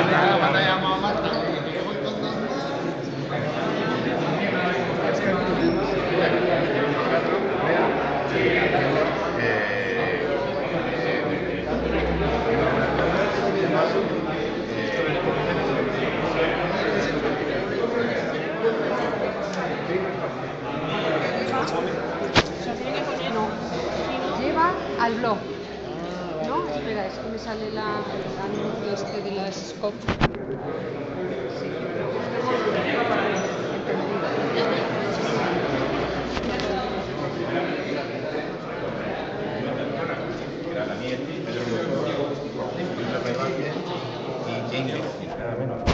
Lleva al blog. No, espera, es que me sale el anuncio este de las Scott. y